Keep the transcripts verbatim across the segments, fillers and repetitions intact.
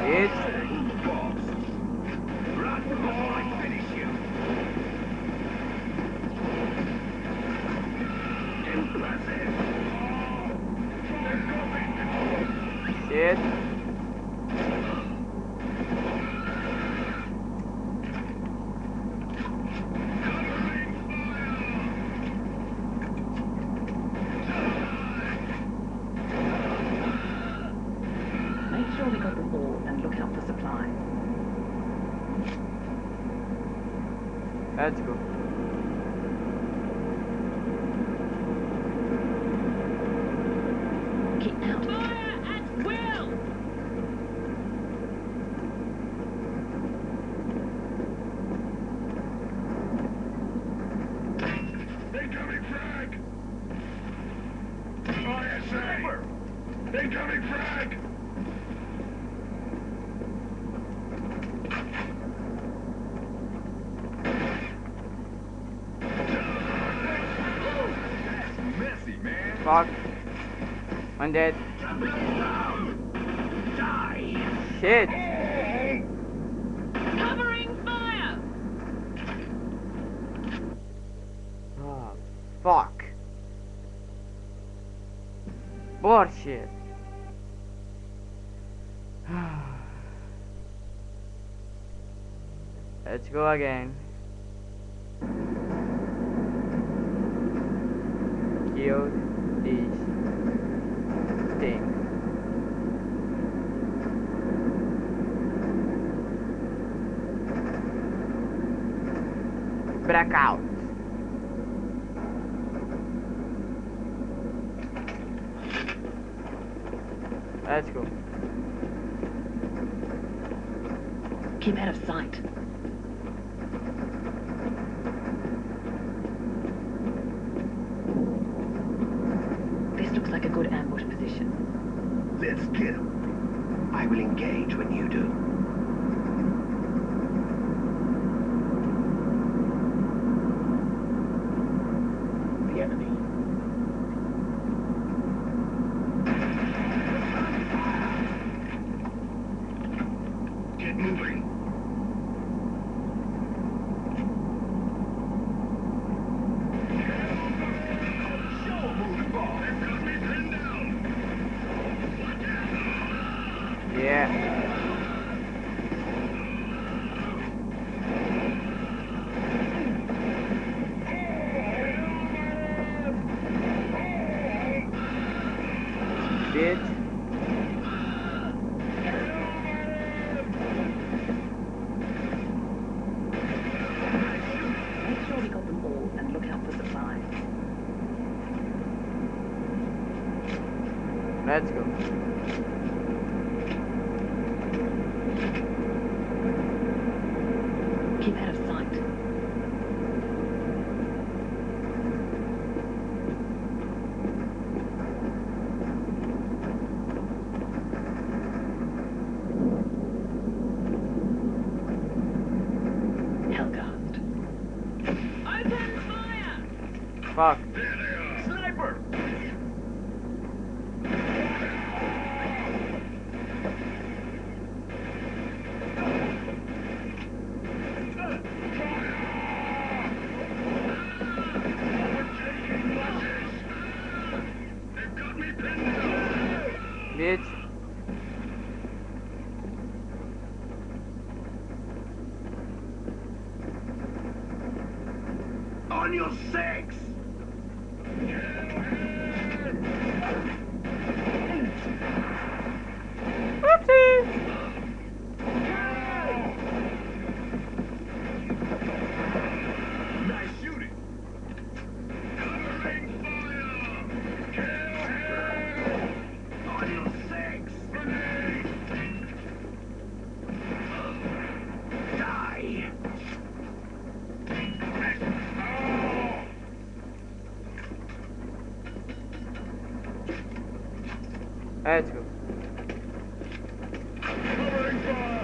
Shit. Run before I finish you. Impressive. Shit. Make sure we got them all and look out for supplies. Let's go. Get out. Fire at will! Incoming frag! I S A! Incoming frag! That's messy, man. Fuck. I'm dead. Die! Shit. Covering fire! Oh, fuck. Bullshit. Let's go again. Kill this thing. Break out. Let's go. Keep out of sight. This looks like a good ambush position. Let's get him. I will engage when you do. The enemy. Get moving. Show 'em who's boss. They've got me pinned down. Yeah. Bitch. Make sure we got them all and look out for supplies. Let's go. Keep out of sight. Hellgast. Open fire! Fuck. There they are. Sniper! They've got me pinned down. Bitch. On your six! Nice shooting. Covering fire! Kill him! On your six! Grenade! Die! Let's go. Covering fire!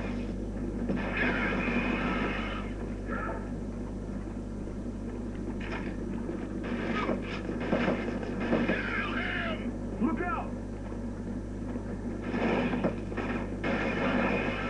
Look out!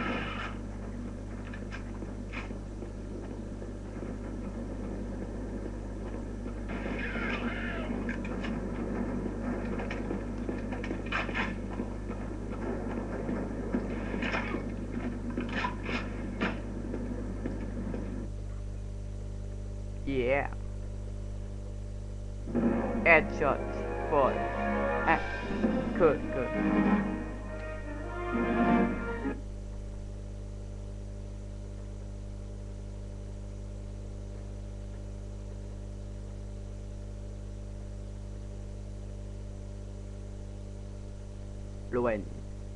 Yeah. Headshot. Four. Ah. Good, good. Ruin.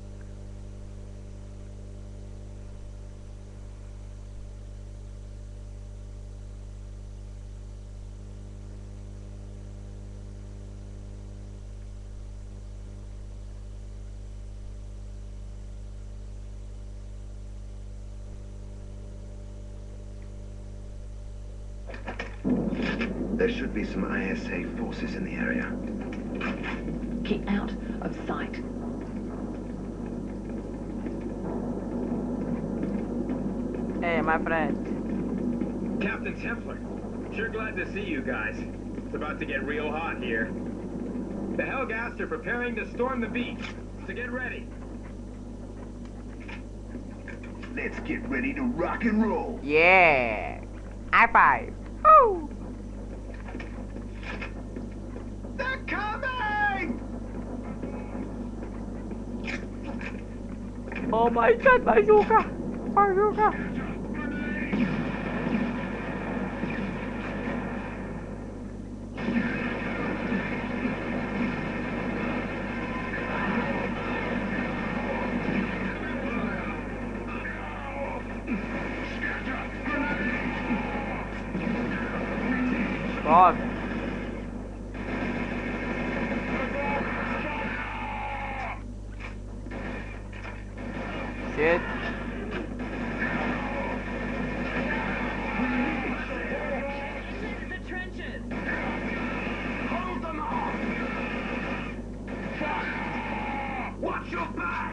There should be some I S A forces in the area. Keep out of sight. Hey, my friend. Captain Templar, sure glad to see you guys. It's about to get real hot here. The Helghast are preparing to storm the beach, so get ready. Let's get ready to rock and roll. Yeah. High five. Woo. They're coming! Oh my god, bazooka. Bazooka. Fuck. Shit. The trenches. Hold them off! Watch your back!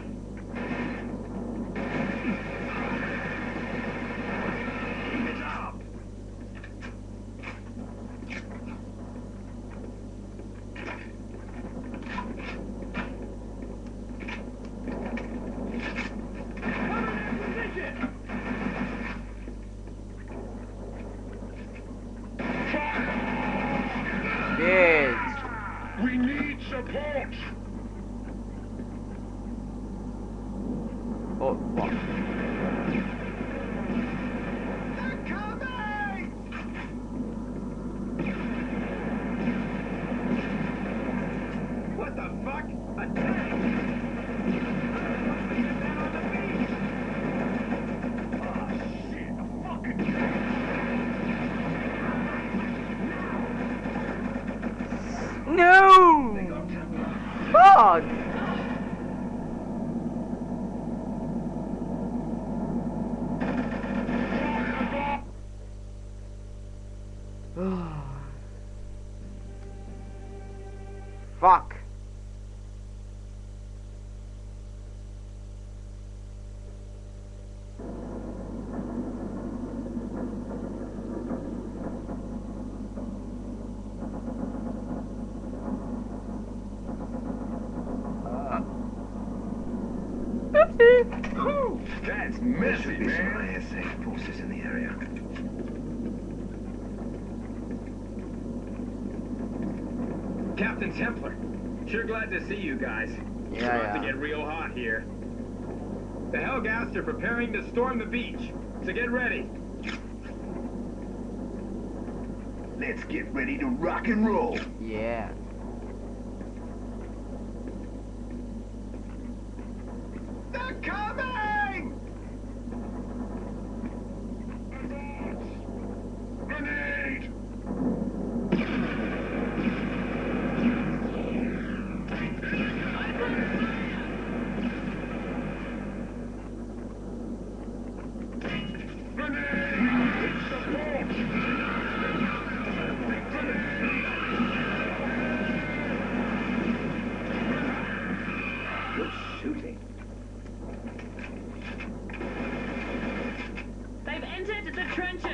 Keep it up! Bitch. We need support! Oh, fuck. They're coming! What the fuck? A tank! Oh shit, a fucking tank! No! Fuck! Fuck. Ooh, that's messy, there should be some I S A forces in the area. Captain Templar, sure glad to see you guys. It's Yeah, about yeah. to get real hot here. The Helghast are preparing to storm the beach, so get ready. Let's get ready to rock and roll. Yeah. They're coming! Grenade! Grenade! Support! Good shooting. They've entered the trenches.